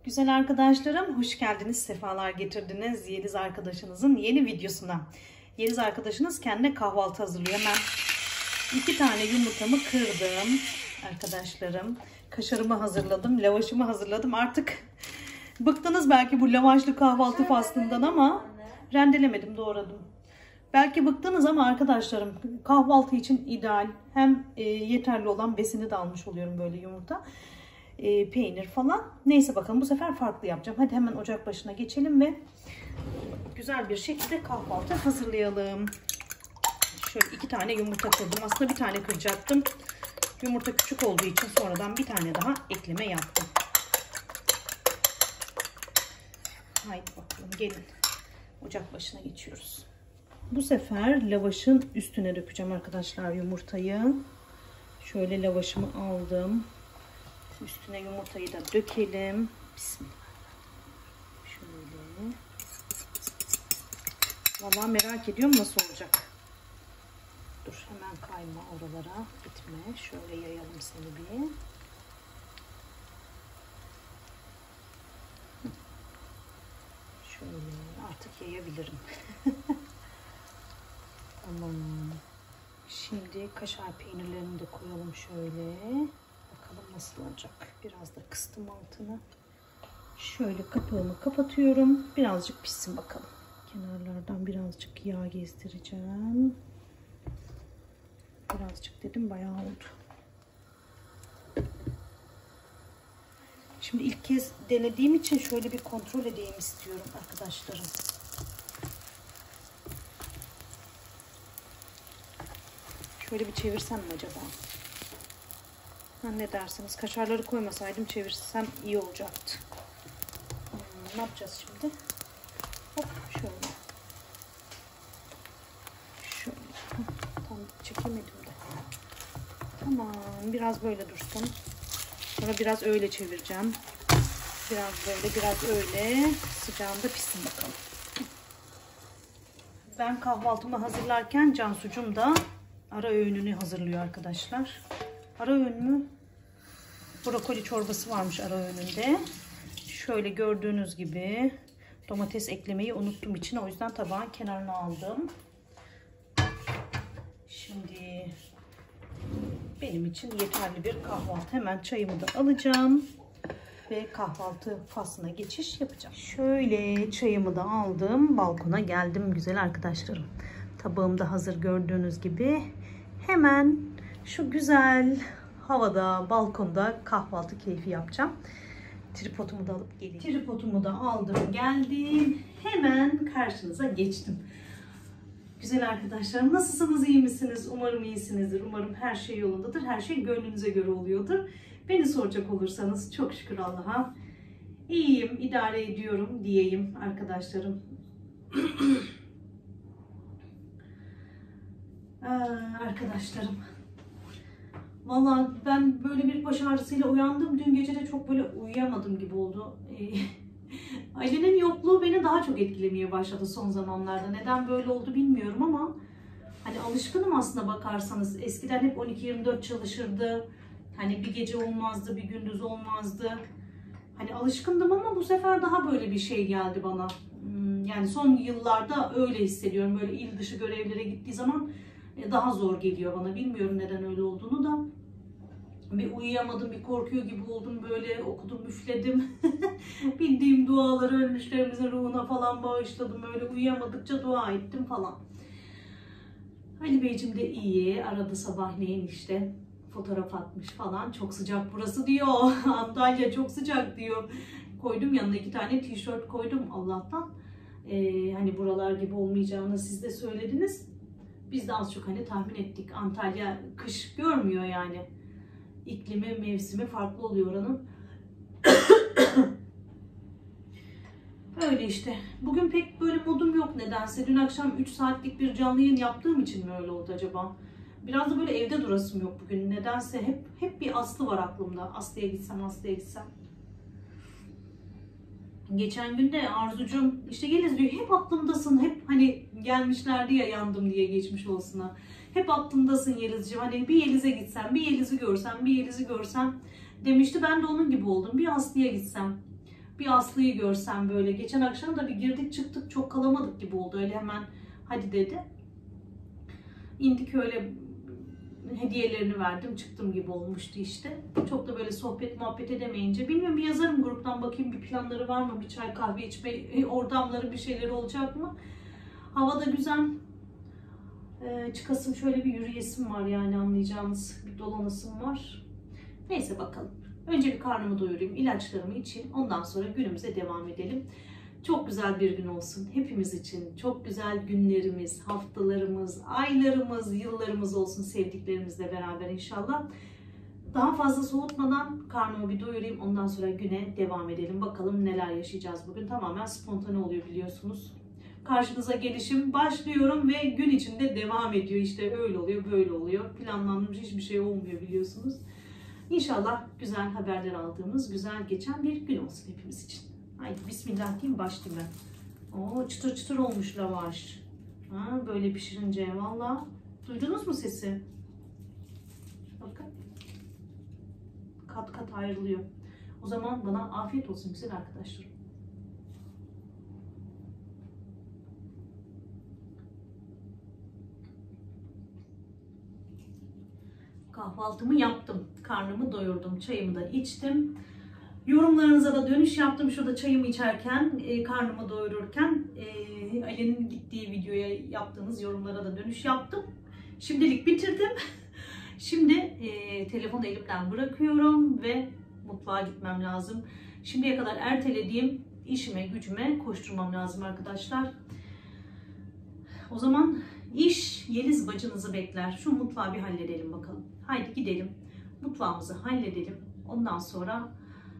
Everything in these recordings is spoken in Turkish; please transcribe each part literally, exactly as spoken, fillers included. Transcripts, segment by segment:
Güzel arkadaşlarım, hoş geldiniz, sefalar getirdiniz Yeliz arkadaşınızın yeni videosuna. Yeliz arkadaşınız kendine kahvaltı hazırlıyor. Hemen iki tane yumurtamı kırdım arkadaşlarım. Kaşarımı hazırladım, lavaşımı hazırladım. Artık bıktınız belki bu lavaşlı kahvaltı faslından ama rendelemedim, doğradım. Belki bıktınız ama arkadaşlarım kahvaltı için ideal. Hem e, yeterli olan besini de almış oluyorum böyle yumurta. E, peynir falan. Neyse bakalım bu sefer farklı yapacağım. Hadi hemen ocak başına geçelim ve güzel bir şekilde kahvaltı hazırlayalım. Şöyle iki tane yumurta kırdım. Aslında bir tane kıracaktım. Yumurta küçük olduğu için sonradan bir tane daha ekleme yaptım. Haydi bakalım gelin. Ocak başına geçiyoruz. Bu sefer lavaşın üstüne dökeceğim arkadaşlar yumurtayı. Şöyle lavaşımı aldım. Üstüne yumurtayı da dökelim. Bismillah. Şöyle. Vallahi merak ediyorum nasıl olacak. Dur hemen kayma oralara. Gitme. Şöyle yayalım seni bir. Şöyle artık yayabilirim. Tamam. Şimdi kaşar peynirlerini de koyalım şöyle. Bakalım nasıl olacak. Biraz da kıstım altını. Şöyle kapağımı kapatıyorum. Birazcık pişsin bakalım. Kenarlardan birazcık yağ gezdireceğim. Birazcık dedim bayağı oldu. Şimdi ilk kez denediğim için şöyle bir kontrol edeyim istiyorum arkadaşlarım. Şöyle bir çevirsem mi acaba? Ha, ne dersiniz? Kaşarları koymasaydım çevirsem iyi olacaktı. Hmm, ne yapacağız şimdi? Hop şöyle. Şöyle. Tam çekemedim de. Tamam. Biraz böyle dursun. Sonra biraz öyle çevireceğim. Biraz böyle, biraz öyle. Sıcağında pişsin bakalım. Ben kahvaltımı hazırlarken Cansucum da ara öğününü hazırlıyor arkadaşlar. Ara öğün mü? Brokoli çorbası varmış ara öğününde. Şöyle gördüğünüz gibi domates eklemeyi unuttum içine. O yüzden tabağın kenarına aldım. Şimdi benim için yeterli bir kahvaltı. Hemen çayımı da alacağım. Ve kahvaltı faslına geçiş yapacağım. Şöyle çayımı da aldım. Balkona geldim güzel arkadaşlarım. Tabağım da hazır gördüğünüz gibi. Hemen şu güzel havada, balkonda kahvaltı keyfi yapacağım. Tripodumu da alıp geleyim. Tripodumu da aldım, geldim. Hemen karşınıza geçtim. Güzel arkadaşlarım, nasılsınız, iyi misiniz? Umarım iyisinizdir. Umarım her şey yolundadır. Her şey gönlünüze göre oluyordur. Beni soracak olursanız çok şükür Allah'a iyiyim, idare ediyorum diyeyim arkadaşlarım. Aa, arkadaşlarım. Vallahi ben böyle bir baş ağrısıyla uyandım. Dün gece de çok böyle uyuyamadım gibi oldu. Ee, ailenin yokluğu beni daha çok etkilemeye başladı son zamanlarda. Neden böyle oldu bilmiyorum ama hani alışkınım aslında bakarsanız. Eskiden hep on iki yirmi dört çalışırdı. Hani bir gece olmazdı, bir gündüz olmazdı. Hani alışkındım ama bu sefer daha böyle bir şey geldi bana. Yani son yıllarda öyle hissediyorum. Böyle il dışı görevlere gittiği zaman daha zor geliyor bana. Bilmiyorum neden öyle olduğunu da. Bir uyuyamadım, bir korkuyor gibi oldum. Böyle okudum, üfledim. Bildiğim duaları ölmüşlerimizin ruhuna falan bağışladım. Öyle uyuyamadıkça dua ettim falan. Ali Beyciğim de iyi. Aradı sabahleyin işte. Fotoğraf atmış falan. Çok sıcak burası diyor. Antalya çok sıcak diyor. Koydum yanına iki tane tişört koydum Allah'tan. Ee, hani buralar gibi olmayacağını siz de söylediniz. Biz de az çok hani tahmin ettik. Antalya kış görmüyor yani. İklimi, mevsimi farklı oluyor oranın. Öyle işte. Bugün pek böyle modum yok nedense. Dün akşam üç saatlik bir canlı yayın yaptığım için mi öyle oldu acaba? Biraz da böyle evde durasım yok bugün. Nedense hep hep bir Aslı var aklımda. Aslı'ya gitsem, Aslı'ya gitsem. Geçen gün de Arzucuğum işte Yeliz diyor hep aklımdasın. Hep hani gelmişlerdi ya yandım diye geçmiş olsuna. Hep aklımdasın Yelizciğim. Hani bir Yeliz'e gitsem, bir Yeliz'i görsem, bir Yeliz'i görsem demişti. Ben de onun gibi oldum. Bir Aslı'ya gitsem. Bir Aslı'yı görsem böyle. Geçen akşam da bir girdik çıktık, çok kalamadık gibi oldu. Öyle hemen hadi dedi. İndik, öyle hediyelerini verdim çıktım gibi olmuştu işte. Çok da böyle sohbet muhabbet edemeyince, bilmiyorum, bir yazarım gruptan, bakayım bir planları var mı, bir çay kahve içme ortamları, bir şeyleri olacak mı? Hava da güzel. Ee, çıkasım, şöyle bir yürüyesim var yani, anlayacağınız, bir dolanasım var. Neyse bakalım. Önce bir karnımı doyurayım, ilaçlarımı içeyim, ondan sonra günümüze devam edelim. Çok güzel bir gün olsun hepimiz için. Çok güzel günlerimiz, haftalarımız, aylarımız, yıllarımız olsun sevdiklerimizle beraber inşallah. Daha fazla soğutmadan karnımı bir doyurayım. Ondan sonra güne devam edelim. Bakalım neler yaşayacağız bugün. Tamamen spontane oluyor biliyorsunuz. Karşınıza gelişim, başlıyorum ve gün içinde devam ediyor. İşte öyle oluyor, böyle oluyor. Planlanmış hiçbir şey olmuyor biliyorsunuz. İnşallah güzel haberler aldığımız, güzel geçen bir gün olsun hepimiz için. Haydi bismillah diyeyim, başlayayım ben. Oo, çıtır çıtır olmuş lavaş. Ha, böyle pişirince valla. Duydunuz mu sesi? Bakın. Kat kat ayrılıyor. O zaman bana afiyet olsun güzel arkadaşlarım. Kahvaltımı yaptım. Karnımı doyurdum. Çayımı da içtim. Yorumlarınıza da dönüş yaptım. Şurada çayımı içerken, e, karnımı doyururken e, Ali'nin gittiği videoya yaptığınız yorumlara da dönüş yaptım. Şimdilik bitirdim. Şimdi e, telefonu elimden bırakıyorum ve mutfağa gitmem lazım. Şimdiye kadar ertelediğim işime, gücüme koşturmam lazım arkadaşlar. O zaman iş Yeliz bacınızı bekler. Şu mutfağı bir halledelim bakalım. Haydi gidelim. Mutfağımızı halledelim. Ondan sonra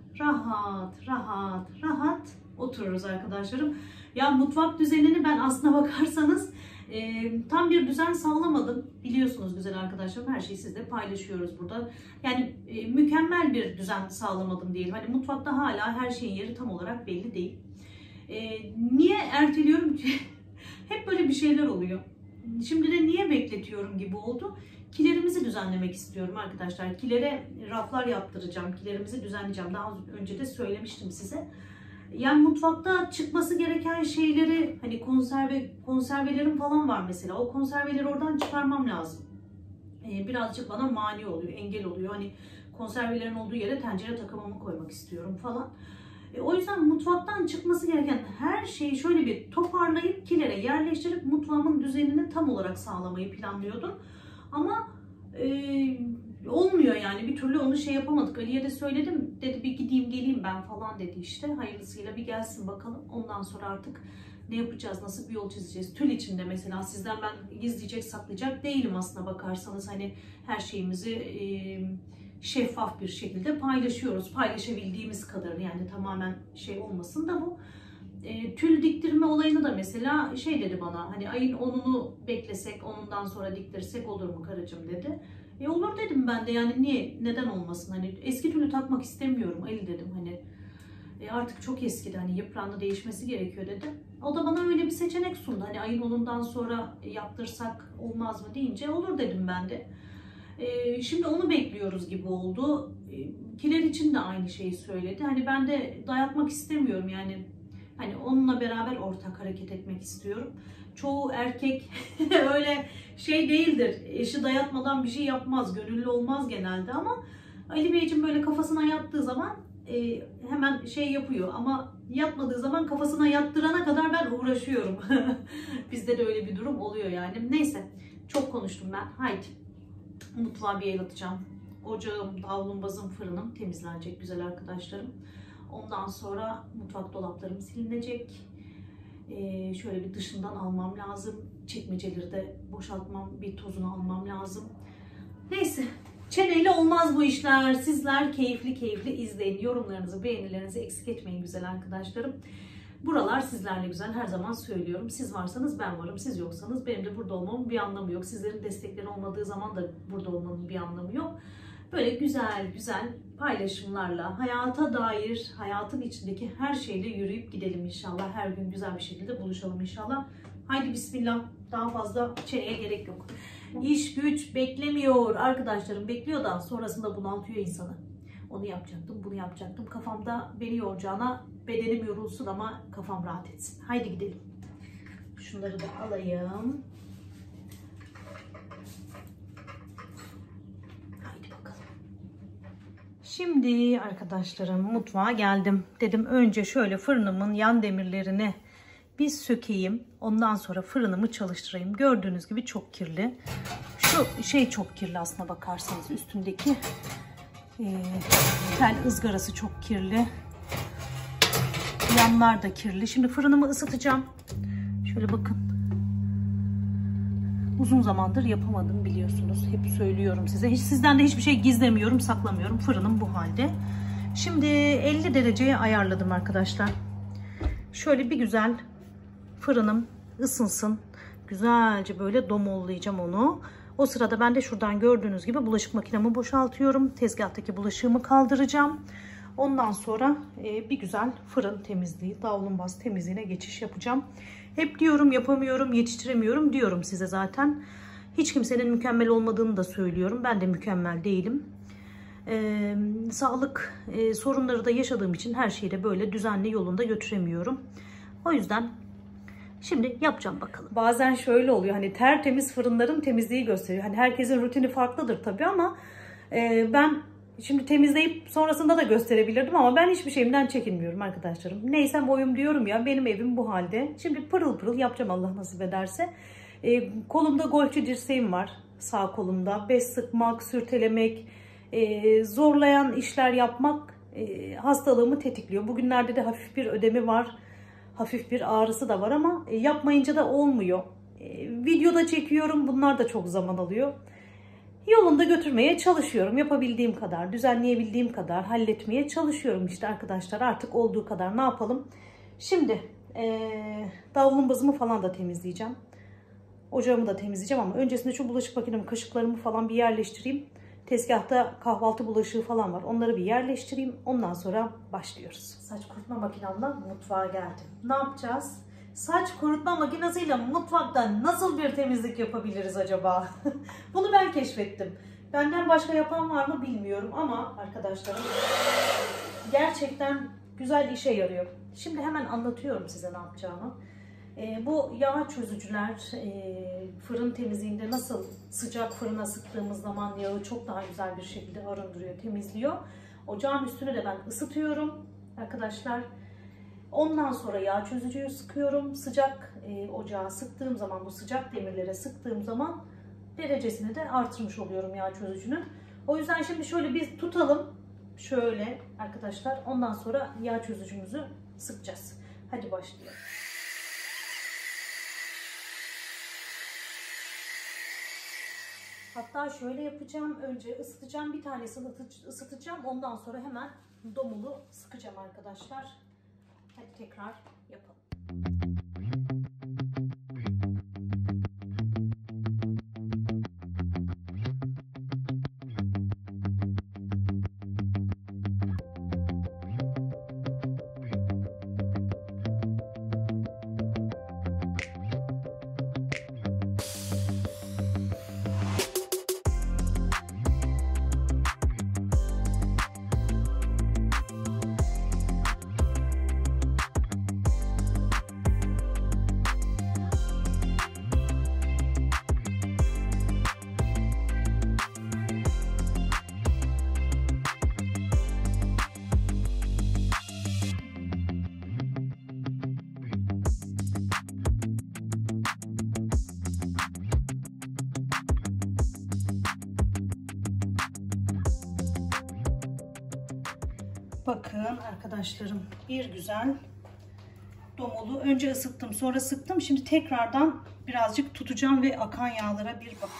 rahat, rahat, rahat otururuz arkadaşlarım. Ya mutfak düzenini ben aslına bakarsanız e, tam bir düzen sağlamadım. Biliyorsunuz güzel arkadaşlarım, her şeyi sizle paylaşıyoruz burada. Yani e, mükemmel bir düzen sağlamadım diyelim. Hani mutfakta hala her şeyin yeri tam olarak belli değil. E, niye erteliyorum ki? Hep böyle bir şeyler oluyor. Şimdi de niye bekletiyorum gibi oldu. Kilerimizi düzenlemek istiyorum arkadaşlar. Kilere raflar yaptıracağım. Kilerimizi düzenleyeceğim. Daha önce de söylemiştim size. Yani mutfakta çıkması gereken şeyleri, hani konserve konservelerim falan var mesela. O konserveleri oradan çıkarmam lazım. Ee, birazcık bana mani oluyor, engel oluyor. Hani konservelerin olduğu yere tencere takımımı koymak istiyorum falan. E, o yüzden mutfaktan çıkması gereken her şeyi şöyle bir toparlayıp kilere yerleştirip mutfağımın düzenini tam olarak sağlamayı planlıyordum. Ama e, olmuyor yani, bir türlü onu şey yapamadık. Ali'ye de söyledim, dedi bir gideyim geleyim ben falan dedi işte. Hayırlısıyla bir gelsin bakalım. Ondan sonra artık ne yapacağız, nasıl bir yol çizeceğiz. Tül içinde mesela sizden ben gizleyecek saklayacak değilim aslına bakarsanız. Hani her şeyimizi e, şeffaf bir şekilde paylaşıyoruz. Paylaşabildiğimiz kadarını, yani tamamen şey olmasın da bu. E, tül diktirme olayını da mesela şey dedi bana, hani ayın onunu beklesek, onundan sonra diktirsek olur mu karıcığım dedi. E olur dedim ben de, yani niye, neden olmasın, hani eski tülü takmak istemiyorum Ali dedim, hani e artık çok eskidi, hani yıprandı, değişmesi gerekiyor dedi. O da bana öyle bir seçenek sundu, hani ayın onundan sonra yaptırsak olmaz mı deyince olur dedim ben de. E, şimdi onu bekliyoruz gibi oldu. E, kiler için de aynı şeyi söyledi, hani ben de dayatmak istemiyorum yani. Hani onunla beraber ortak hareket etmek istiyorum. Çoğu erkek öyle şey değildir. Eşi dayatmadan bir şey yapmaz, gönüllü olmaz genelde ama Ali Beyciğim böyle kafasına yattığı zaman e, hemen şey yapıyor. Ama yatmadığı zaman kafasına yattırana kadar ben uğraşıyorum. Bizde de öyle bir durum oluyor yani. Neyse, çok konuştum ben. Haydi mutfağa bir el atacağım. Ocağım, davlumbazım, fırınım temizlenecek güzel arkadaşlarım. Ondan sonra mutfak dolaplarım silinecek. Ee, şöyle bir dışından almam lazım. Çekmeceleri de boşaltmam, bir tozunu almam lazım. Neyse, çeneyle olmaz bu işler. Sizler keyifli keyifli izleyin. Yorumlarınızı, beğenilerinizi eksik etmeyin güzel arkadaşlarım. Buralar sizlerle güzel, her zaman söylüyorum. Siz varsanız ben varım, siz yoksanız benim de burada olmamın bir anlamı yok. Sizlerin destekleri olmadığı zaman da burada olmanın bir anlamı yok. Böyle güzel güzel paylaşımlarla hayata dair, hayatın içindeki her şeyle yürüyüp gidelim inşallah. Her gün güzel bir şekilde buluşalım inşallah. Haydi bismillah, daha fazla çeneye gerek yok. İş güç beklemiyor arkadaşlarım, bekliyor da sonrasında bunaltıyor insanı. Onu yapacaktım, bunu yapacaktım. Kafamda beni yoracağına bedenim yorulsun ama kafam rahat etsin. Haydi gidelim. Şunları da alayım. Haydi bakalım. Şimdi arkadaşlarım mutfağa geldim. Dedim önce şöyle fırınımın yan demirlerini bir sökeyim. Ondan sonra fırınımı çalıştırayım. Gördüğünüz gibi çok kirli. Şu şey çok kirli aslına bakarsanız. Üstündeki e, tel ızgarası çok kirli. Yanlar da kirli. Şimdi fırınımı ısıtacağım. Şöyle bakın. Uzun zamandır yapamadım biliyorsunuz. Hep söylüyorum size. Hiç sizden de hiçbir şey gizlemiyorum, saklamıyorum. Fırınım bu halde. Şimdi elli dereceye ayarladım arkadaşlar. Şöyle bir güzel fırınım ısınsın. Güzelce böyle domollayacağım onu. O sırada ben de şuradan gördüğünüz gibi bulaşık makinemi boşaltıyorum. Tezgahtaki bulaşığımı kaldıracağım. Ondan sonra bir güzel fırın temizliği, davlumbaz temizliğine geçiş yapacağım. Hep diyorum yapamıyorum, yetiştiremiyorum diyorum size zaten. Hiç kimsenin mükemmel olmadığını da söylüyorum. Ben de mükemmel değilim. Ee, sağlık e, sorunları da yaşadığım için her şeyi de böyle düzenli yolunda götüremiyorum. O yüzden şimdi yapacağım bakalım. Bazen şöyle oluyor, hani tertemiz fırınların temizliği gösteriyor. Hani herkesin rutini farklıdır tabii ama e, ben şimdi temizleyip sonrasında da gösterebilirdim ama ben hiçbir şeyimden çekinmiyorum arkadaşlarım. Neysem oyum diyorum ya, benim evim bu halde. Şimdi pırıl pırıl yapacağım Allah nasip ederse. E, kolumda golfçü dirseğim var, sağ kolumda. Bez sıkmak, sürtelemek, e, zorlayan işler yapmak e, hastalığımı tetikliyor. Bugünlerde de hafif bir ödemi var. Hafif bir ağrısı da var ama e, yapmayınca da olmuyor. E, videoda çekiyorum, bunlar da çok zaman alıyor. Yolunda götürmeye çalışıyorum. Yapabildiğim kadar, düzenleyebildiğim kadar halletmeye çalışıyorum işte arkadaşlar. Artık olduğu kadar ne yapalım. Şimdi ee, davlumbazımı falan da temizleyeceğim. Ocağımı da temizleyeceğim ama öncesinde şu bulaşık makinemi, kaşıklarımı falan bir yerleştireyim. Tezgahta kahvaltı bulaşığı falan var. Onları bir yerleştireyim. Ondan sonra başlıyoruz. Saç kurutma makinemle mutfağa geldim. Ne yapacağız? Saç kurutma makinesiyle mutfakta nasıl bir temizlik yapabiliriz acaba? Bunu ben keşfettim. Benden başka yapan var mı bilmiyorum ama arkadaşlarım gerçekten güzel işe yarıyor. Şimdi hemen anlatıyorum size ne yapacağımı. E, bu yağ çözücüler e, fırın temizliğinde nasıl sıcak fırına sıktığımız zaman yağı çok daha güzel bir şekilde arındırıyor, temizliyor. Ocağın üstünü de ben ısıtıyorum arkadaşlar. Ondan sonra yağ çözücüyü sıkıyorum. Sıcak e, ocağa sıktığım zaman, bu sıcak demirlere sıktığım zaman derecesini de artırmış oluyorum yağ çözücünün. O yüzden şimdi şöyle bir tutalım. Şöyle arkadaşlar. Ondan sonra yağ çözücümüzü sıkacağız. Hadi başlayalım. Hatta şöyle yapacağım. Önce ısıtacağım. Bir tanesini ısıtacağım. Ondan sonra hemen domulu sıkacağım arkadaşlar. Hadi tekrar yapalım. Bakın arkadaşlarım, bir güzel domolu. Önce ısıttım, sonra sıktım. Şimdi tekrardan birazcık tutacağım ve akan yağlara bir bak.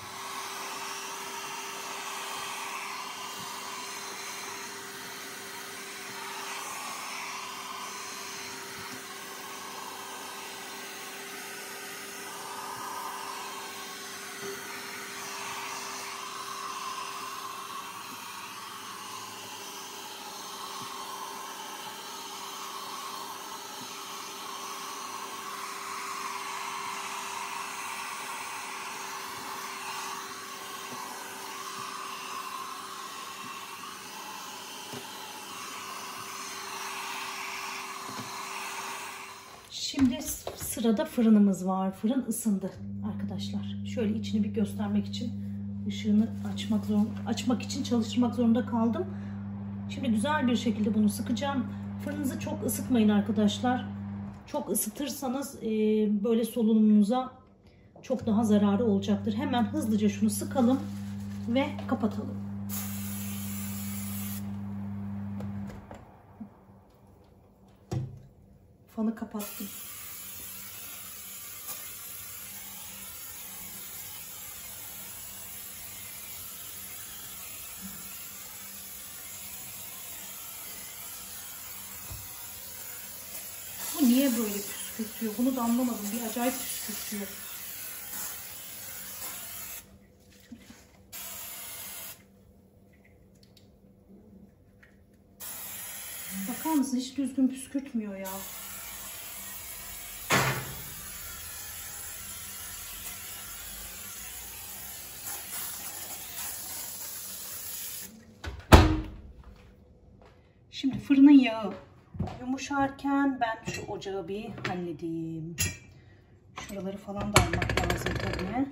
Şimdi sırada fırınımız var. Fırın ısındı arkadaşlar. Şöyle içini bir göstermek için ışığını açmak zorunda, açmak için çalıştırmak zorunda kaldım. Şimdi güzel bir şekilde bunu sıkacağım. Fırınınızı çok ısıtmayın arkadaşlar. Çok ısıtırsanız e, böyle solunumunuza çok daha zararı olacaktır. Hemen hızlıca şunu sıkalım ve kapatalım. Fanı kapattım. Bu niye böyle püskürtüyor? Bunu da anlamadım. Bir acayip püskürtüyor. Bakar mısın? Hiç düzgün püskürtmüyor ya. Şimdi fırının yağı yumuşarken ben şu ocağı bir halledeyim. Şuraları falan da almak lazım tabii.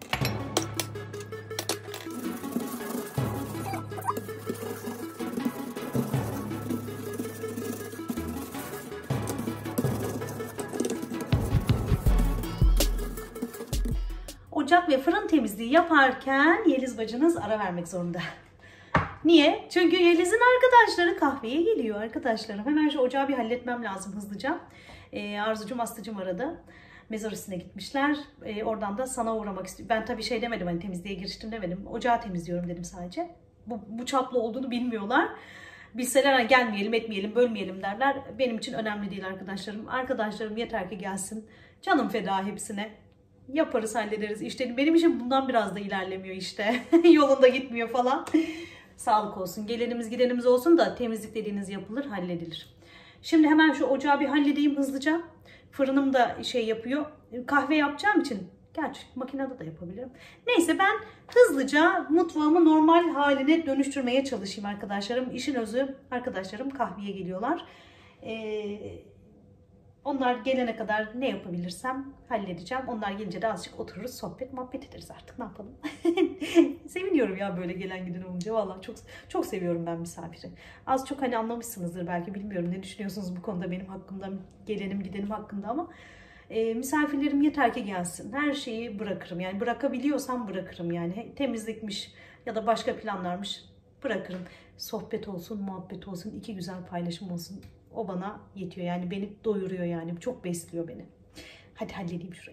Ocak ve fırın temizliği yaparken Yeliz bacınız ara vermek zorunda. Niye? Çünkü Yeliz'in arkadaşları kahveye geliyor arkadaşlarım. Hemen şu ocağı bir halletmem lazım hızlıca. Ee, Arzucum Aslıcım aradı. Mezorisine gitmişler. Ee, oradan da sana uğramak istiyorum. Ben tabii şey demedim, hani temizliğe giriştim demedim. Ocağı temizliyorum dedim sadece. Bu, bu çaplı olduğunu bilmiyorlar. Bilseler hani gelmeyelim, etmeyelim, bölmeyelim derler. Benim için önemli değil arkadaşlarım. Arkadaşlarım yeter ki gelsin. Canım feda hepsine. Yaparız, hallederiz. İşte benim işim bundan biraz da ilerlemiyor işte. Yolunda gitmiyor falan. Sağlık olsun. Gelenimiz gidenimiz olsun da temizlik dediğiniz yapılır, halledilir. Şimdi hemen şu ocağı bir halledeyim hızlıca. Fırınım da şey yapıyor. Kahve yapacağım için. Gerçi makinede de yapabilirim. Neyse ben hızlıca mutfağımı normal haline dönüştürmeye çalışayım arkadaşlarım. İşin özü, arkadaşlarım kahveye geliyorlar. Ee, onlar gelene kadar ne yapabilirsem halledeceğim. Onlar gelince de azıcık otururuz, sohbet muhabbet ederiz artık, ne yapalım. Seviniyorum ya böyle gelen giden olunca. Vallahi çok çok seviyorum ben misafiri. Az çok hani anlamışsınızdır belki, bilmiyorum ne düşünüyorsunuz bu konuda benim hakkımda, gelenim gidenim hakkında, ama e, misafirlerim yeter ki gelsin. Her şeyi bırakırım, yani bırakabiliyorsam bırakırım, yani temizlikmiş ya da başka planlarmış bırakırım. Sohbet olsun, muhabbet olsun, iki güzel paylaşım olsun. O bana yetiyor, yani beni doyuruyor, yani çok besliyor beni. Hadi halledeyim şurayı.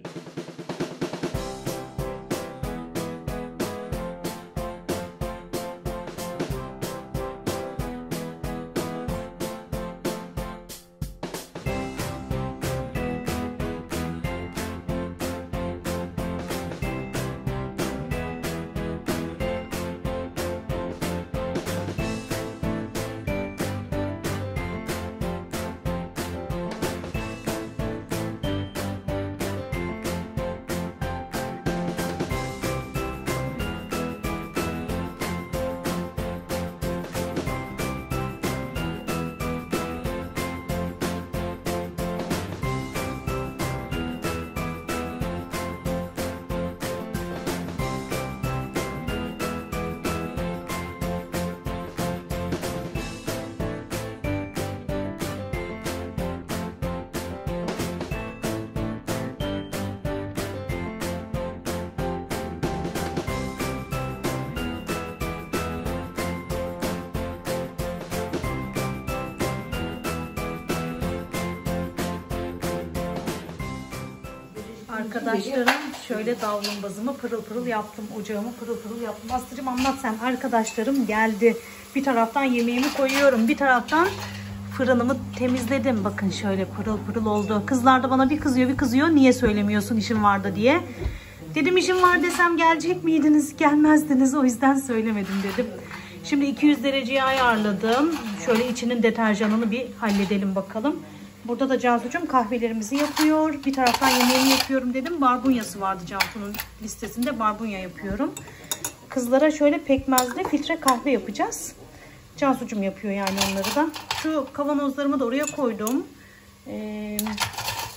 Arkadaşlarım şöyle davlumbazımı pırıl pırıl yaptım. Ocağımı pırıl pırıl yaptım. Aslıcığım anlat sen. Arkadaşlarım geldi. Bir taraftan yemeğimi koyuyorum. Bir taraftan fırınımı temizledim. Bakın şöyle pırıl pırıl oldu. Kızlar da bana bir kızıyor bir kızıyor. Niye söylemiyorsun işin vardı diye. Dedim işim var desem gelecek miydiniz? Gelmezdiniz. O yüzden söylemedim dedim. Şimdi iki yüz dereceye ayarladım. Şöyle içinin deterjanını bir halledelim bakalım. Burada da Cansu'cum kahvelerimizi yapıyor. Bir taraftan yemeğini yapıyorum dedim. Barbunyası vardı Cansu'nun listesinde. Barbunya yapıyorum. Kızlara şöyle pekmezli filtre kahve yapacağız. Cansu'cum yapıyor yani onları da. Şu kavanozlarımı da oraya koydum. Ee,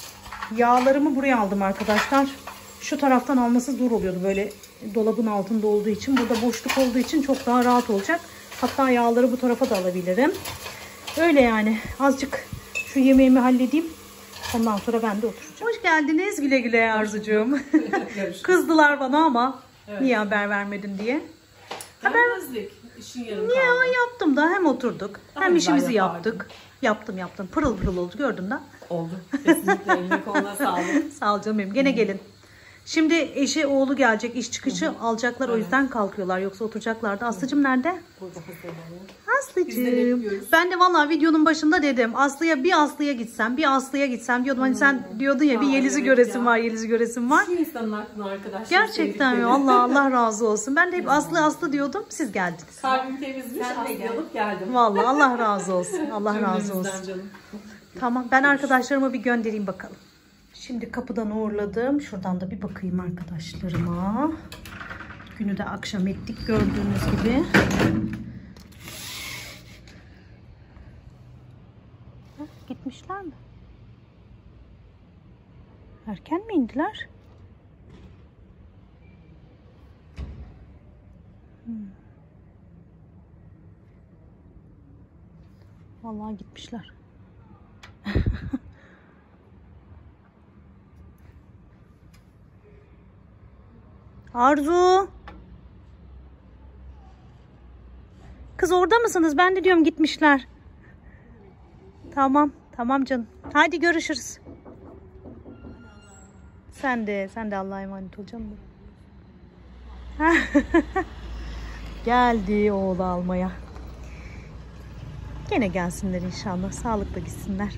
Yağlarımı buraya aldım arkadaşlar. Şu taraftan alması zor oluyordu böyle dolabın altında olduğu için. Burada boşluk olduğu için çok daha rahat olacak. Hatta yağları bu tarafa da alabilirim. Öyle yani. Azıcık şu yemeğimi halledeyim. Ondan sonra ben de oturacağım. Hoş geldiniz. Güle güle Arzucuğum. Kızdılar bana ama evet. Niye haber vermedin diye. Vermezdik. İşin yarım Niye kaldı. Yaptım da hem oturduk hem Aynen işimizi yaptık. Yaptım yaptım. Pırıl pırıl oldu gördün de. Oldu. Kesinlikle eline koluna sağlık. Sağ ol canım benim. Gene gelin. Şimdi eşi oğlu gelecek iş çıkışı Hı -hı. alacaklar evet. O yüzden kalkıyorlar yoksa oturacaklardı. Aslıcığım nerede? Burada hazırlanıyor. Aslıcığım. Ben de vallahi videonun başında dedim Aslı'ya bir Aslı'ya gitsem bir Aslı'ya gitsem diyordum. Hani sen diyordun ya bir Yeliz'i evet göresim ya. var Yeliz'i göresim var. Şu insanın aklına arkadaşlar. Gerçekten mi? Allah Allah razı olsun. Ben de hep Aslı Aslı diyordum. Siz geldiniz. Kalbim temizmiş. Aslı alıp geldim. Vallahi Allah razı olsun. Allah razı olsun. Canım. Tamam ben arkadaşlarıma bir göndereyim bakalım. Şimdi kapıdan uğurladım. Şuradan da bir bakayım arkadaşlarıma. Günü de akşam ettik gördüğünüz gibi. Ha, gitmişler mi? Erken mi indiler? Hmm. Vallahi gitmişler. Arzu. Kız orada mısınız? Ben de diyorum gitmişler. Tamam. Tamam canım. Hadi görüşürüz. Sen de. Sen de Allah'a emanet ol canım. Geldi oğlu almaya. Gene gelsinler inşallah. Sağlıkla gitsinler.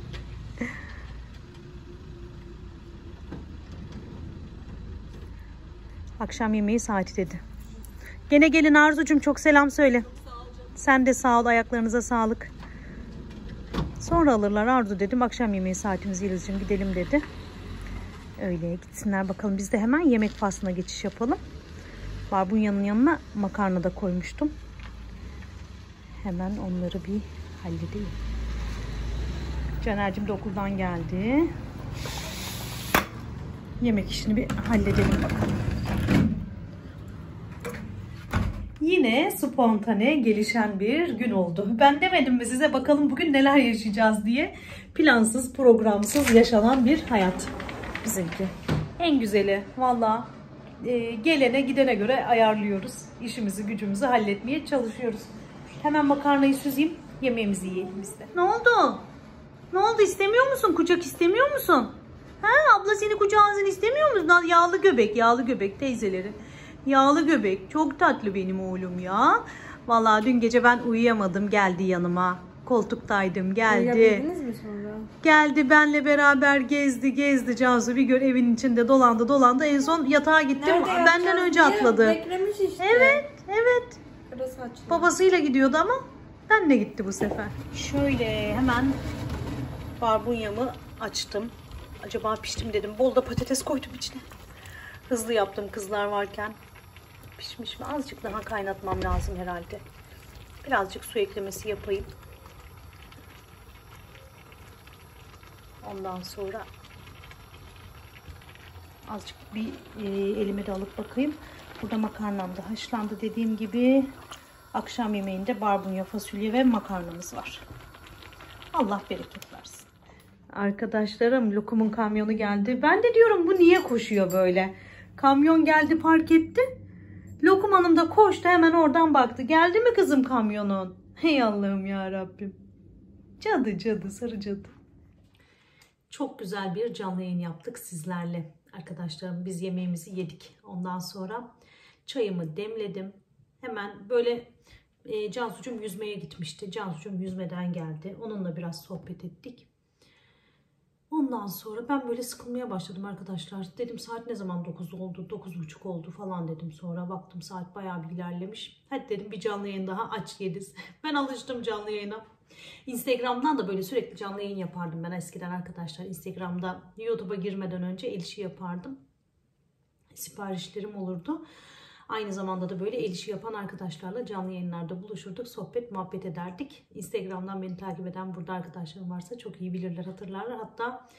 Akşam yemeği saati dedi. Gene gelin Arzucum çok selam söyle. Sen de sağ ol ayaklarınıza sağlık. Sonra alırlar Arzu dedim. Akşam yemeği saatimiz Yeliz'cim gidelim dedi. Öyle gitsinler bakalım. Biz de hemen yemek faslına geçiş yapalım. Barbunya'nın yanına makarna da koymuştum. Hemen onları bir halledeyim. Caner'cim de okuldan geldi. Yemek işini bir halledelim bakalım. Yine spontane gelişen bir gün oldu. Ben demedim mi size bakalım bugün neler yaşayacağız diye. Plansız, programsız yaşanan bir hayat bizimki. En güzeli valla e, gelene gidene göre ayarlıyoruz. İşimizi gücümüzü halletmeye çalışıyoruz. Hemen makarnayı süzeyim, yemeğimizi yiyelim biz de. Ne oldu? Ne oldu, istemiyor musun? Kucak istemiyor musun? Ha, abla seni kucağınızın istemiyor musun? Yağlı göbek, yağlı göbek teyzeleri. Yağlı göbek. Çok tatlı benim oğlum ya. Vallahi dün gece ben uyuyamadım. Geldi yanıma. Koltuktaydım. Geldi. Uyuyabildiniz mi sonra? Geldi benle beraber gezdi gezdi Cansu. Bir gün evin içinde dolandı dolandı. En son yatağa gittim. Nerede benden önce atladı. Beklemiş işte. Evet. Evet. Babasıyla gidiyordu ama benle gitti bu sefer. Şöyle hemen barbunyamı açtım. Acaba piştim dedim. Bol da patates koydum içine. Hızlı yaptım kızlar varken. Pişmiş mi? Azıcık daha kaynatmam lazım herhalde. Birazcık su eklemesi yapayım. Ondan sonra azıcık bir e, elime de alıp bakayım. Burada makarnam da haşlandı dediğim gibi. Akşam yemeğinde barbunya, fasulye ve makarnamız var. Allah bereket versin. Arkadaşlarım lokumun kamyonu geldi. Ben de diyorum bu niye koşuyor böyle? Kamyon geldi park etti. Lokum Hanım da koştu hemen oradan baktı. Geldi mi kızım kamyonun? Hey Allah'ım ya Rabbim. Cadı cadı sarı cadı. Çok güzel bir canlı yayın yaptık sizlerle. Arkadaşlarım biz yemeğimizi yedik. Ondan sonra çayımı demledim. Hemen böyle e, Cansu'cum yüzmeye gitmişti. Cansu'cum yüzmeden geldi. Onunla biraz sohbet ettik. Ondan sonra ben böyle sıkılmaya başladım arkadaşlar. Dedim saat ne zaman dokuz oldu, dokuz buçuk oldu falan dedim. Sonra baktım saat bayağı bir ilerlemiş. Hadi dedim bir canlı yayın daha aç Yeliz. Ben alıştım canlı yayına. Instagram'dan da böyle sürekli canlı yayın yapardım ben eskiden arkadaşlar. Instagram'da YouTube'a girmeden önce el işi yapardım. Siparişlerim olurdu. Aynı zamanda da böyle el işi yapan arkadaşlarla canlı yayınlarda buluşurduk. Sohbet, muhabbet ederdik. Instagram'dan beni takip eden burada arkadaşlarım varsa çok iyi bilirler, hatırlarlar. Hatta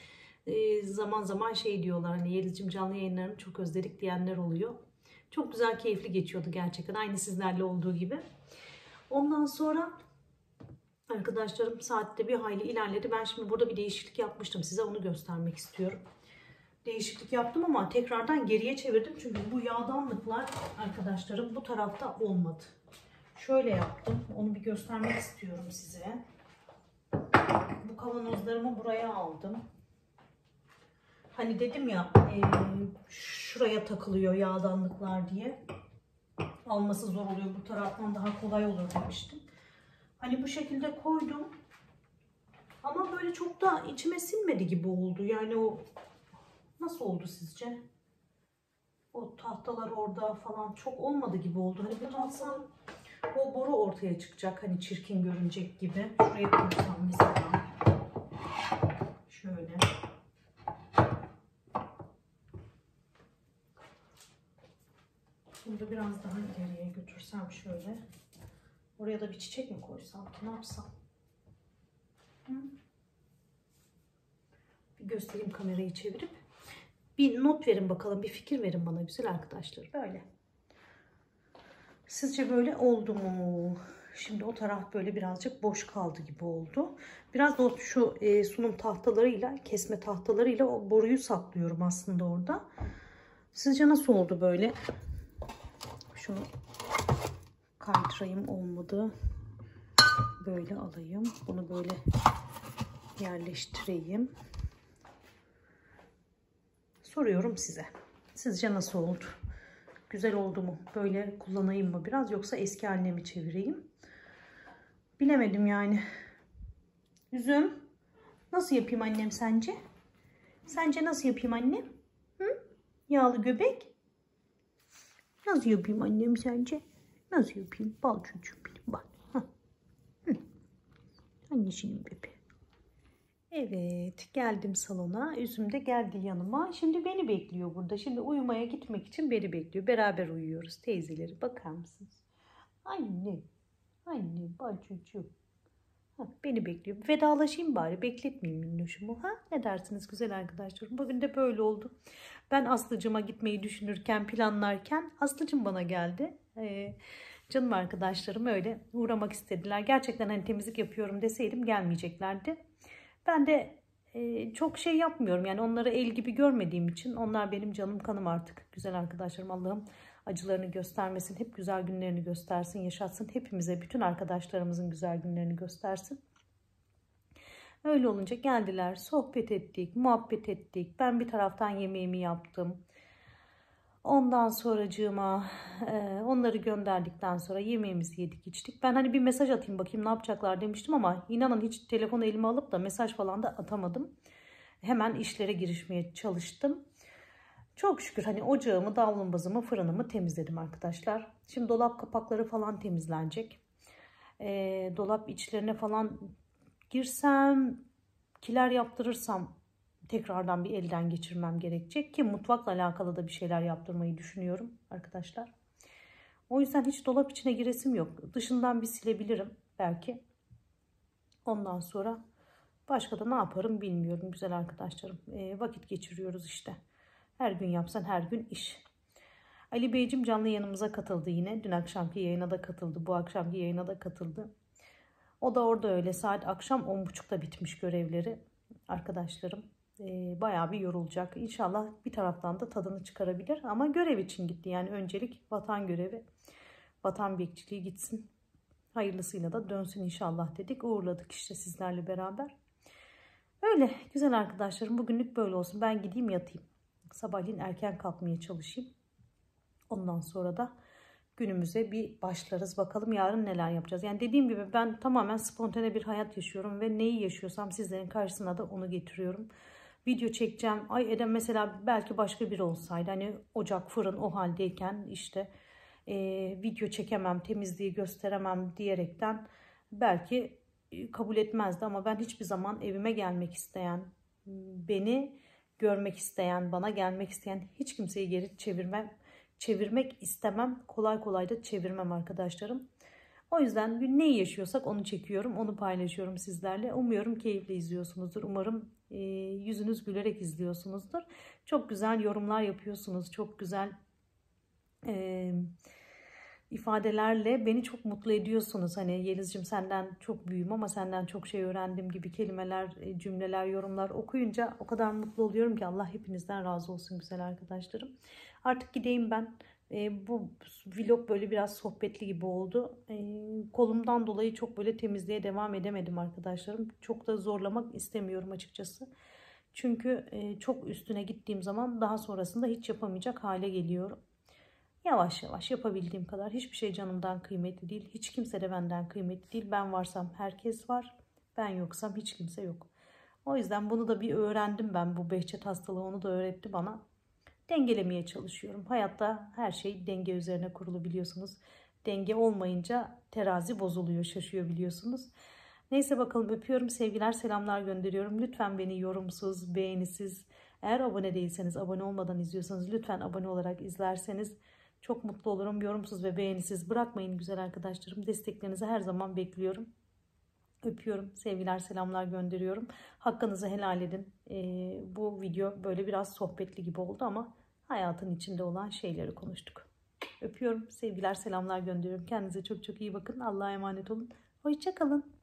e, zaman zaman şey diyorlar, hani Yeliz'cim canlı yayınlarını çok özledik diyenler oluyor. Çok güzel, keyifli geçiyordu gerçekten. Aynı sizlerle olduğu gibi. Ondan sonra arkadaşlarım saatte bir hayli ilerledi. Ben şimdi burada bir değişiklik yapmıştım. Size onu göstermek istiyorum. Değişiklik yaptım ama tekrardan geriye çevirdim. Çünkü bu yağdanlıklar arkadaşlarım bu tarafta olmadı. Şöyle yaptım. Onu bir göstermek istiyorum size. Bu kavanozlarımı buraya aldım. Hani dedim ya e, şuraya takılıyor yağdanlıklar diye. Alması zor oluyor. Bu taraftan daha kolay olur demiştim. Hani bu şekilde koydum. Ama böyle çok da içime sinmedi gibi oldu. Yani o nasıl oldu sizce? O tahtalar orada falan çok olmadı gibi oldu. Hani bunu alsam o boru ortaya çıkacak. Hani çirkin görünecek gibi. Şuraya koysam mesela. Şöyle. Bunu da biraz daha ileriye götürsem şöyle. Oraya da bir çiçek mi koysam ki ne yapsam? Hı? Bir göstereyim kamerayı çevirip. Bir not verin bakalım, bir fikir verin bana güzel arkadaşlar. Böyle. Sizce böyle oldu mu? Şimdi o taraf böyle birazcık boş kaldı gibi oldu. Biraz da şu e, sunum tahtalarıyla, kesme tahtalarıyla o boruyu saklıyorum aslında orada. Sizce nasıl oldu böyle? Şunu kaydırayım, olmadı. Böyle alayım. Bunu böyle yerleştireyim. Soruyorum size. Sizce nasıl oldu? Güzel oldu mu? Böyle kullanayım mı biraz, yoksa eski haline mi çevireyim? Bilemedim yani. Üzüm. Nasıl yapayım annem sence? Sence nasıl yapayım annem? Hı? Yağlı göbek. Nasıl yapayım annem sence? Nasıl yapayım? Bal çocuğum benim, bak. Hı. Annesinin bebeği. Evet, geldim salona. Üzüm de geldi yanıma. Şimdi beni bekliyor burada. Şimdi uyumaya gitmek için beni bekliyor. Beraber uyuyoruz teyzeleri. Bakar mısınız? Anne, anne, bacıcığım. Ha, beni bekliyor. Vedalaşayım bari. Bekletmeyeyim minnoşumu. Ha? Ne dersiniz güzel arkadaşlarım? Bugün de böyle oldu. Ben Aslıcığıma gitmeyi düşünürken, planlarken Aslıcığım bana geldi. Ee, canım arkadaşlarım öyle uğramak istediler. Gerçekten hani temizlik yapıyorum deseydim gelmeyeceklerdi. Ben de e, çok şey yapmıyorum. Yani onları el gibi görmediğim için, onlar benim canım kanım artık. Güzel arkadaşlarım, Allah'ım acılarını göstermesin. Hep güzel günlerini göstersin, yaşatsın. Hepimize, bütün arkadaşlarımızın güzel günlerini göstersin. Öyle olunca geldiler, sohbet ettik, muhabbet ettik. Ben bir taraftan yemeğimi yaptım. Ondan sonracığıma e, onları gönderdikten sonra yemeğimizi yedik, içtik. Ben hani bir mesaj atayım bakayım ne yapacaklar demiştim ama inanın hiç telefonu elime alıp da mesaj falan da atamadım. Hemen işlere girişmeye çalıştım. Çok şükür hani ocağımı, davlumbazımı, fırınımı temizledim arkadaşlar. Şimdi dolap kapakları falan temizlenecek. E, dolap içlerine falan girsem, kiler yaptırırsam tekrardan bir elden geçirmem gerekecek ki mutfakla alakalı da bir şeyler yaptırmayı düşünüyorum arkadaşlar. O yüzden hiç dolap içine giresim yok. Dışından bir silebilirim belki. Ondan sonra başka da ne yaparım bilmiyorum güzel arkadaşlarım. E, vakit geçiriyoruz işte. Her gün yapsan her gün iş. Ali Beyciğim canlı yayınımıza katıldı yine. Dün akşamki yayına da katıldı. Bu akşamki yayına da katıldı. O da orada öyle. Saat akşam on buçukta bitmiş görevleri arkadaşlarım. E, bayağı bir yorulacak. İnşallah bir taraftan da tadını çıkarabilir. Ama görev için gitti. Yani öncelik vatan görevi. Vatan bekçiliği gitsin. Hayırlısıyla da dönsün inşallah dedik. Uğurladık işte sizlerle beraber. Öyle güzel arkadaşlarım. Bugünlük böyle olsun. Ben gideyim yatayım. Sabahleyin erken kalkmaya çalışayım. Ondan sonra da günümüze bir başlarız. Bakalım yarın neler yapacağız. Yani dediğim gibi ben tamamen spontane bir hayat yaşıyorum. Ve neyi yaşıyorsam sizlerin karşısına da onu getiriyorum. Video çekeceğim. Ay Eden mesela belki başka biri olsaydı. Hani ocak, fırın o haldeyken işte e, video çekemem, temizliği gösteremem diyerekten belki kabul etmezdi. Ama ben hiçbir zaman evime gelmek isteyen, beni görmek isteyen, bana gelmek isteyen hiç kimseyi geri çevirmem. Çevirmek istemem. Kolay kolay da çevirmem arkadaşlarım. O yüzden neyi yaşıyorsak onu çekiyorum. Onu paylaşıyorum sizlerle. Umuyorum keyifle izliyorsunuzdur. Umarım e, yüzünüz gülerek izliyorsunuzdur. Çok güzel yorumlar yapıyorsunuz. Çok güzel e, ifadelerle beni çok mutlu ediyorsunuz. Hani Yeliz'cim senden çok büyüğüm ama senden çok şey öğrendim gibi kelimeler, cümleler, yorumlar okuyunca o kadar mutlu oluyorum ki Allah hepinizden razı olsun güzel arkadaşlarım. Artık gideyim ben. E, bu vlog böyle biraz sohbetli gibi oldu. E, kolumdan dolayı çok böyle temizliğe devam edemedim arkadaşlarım. Çok da zorlamak istemiyorum açıkçası. Çünkü e, çok üstüne gittiğim zaman daha sonrasında hiç yapamayacak hale geliyorum. Yavaş yavaş yapabildiğim kadar. Hiçbir şey canımdan kıymetli değil. Hiç kimse de benden kıymetli değil. Ben varsam herkes var. Ben yoksam hiç kimse yok. O yüzden bunu da bir öğrendim ben. Bu Behçet hastalığı onu da öğretti bana. Dengelemeye çalışıyorum. Hayatta her şey denge üzerine kurulu biliyorsunuz. Denge olmayınca terazi bozuluyor, şaşıyor biliyorsunuz. Neyse bakalım, öpüyorum. Sevgiler, selamlar gönderiyorum. Lütfen beni yorumsuz, beğenisiz, eğer abone değilseniz, abone olmadan izliyorsanız lütfen abone olarak izlerseniz çok mutlu olurum. Yorumsuz ve beğenisiz bırakmayın güzel arkadaşlarım. Desteklerinizi her zaman bekliyorum. Öpüyorum. Sevgiler, selamlar gönderiyorum. Hakkınızı helal edin. Ee, bu video böyle biraz sohbetli gibi oldu ama hayatın içinde olan şeyleri konuştuk. Öpüyorum. Sevgiler, selamlar gönderiyorum. Kendinize çok çok iyi bakın. Allah'a emanet olun. Hoşça kalın.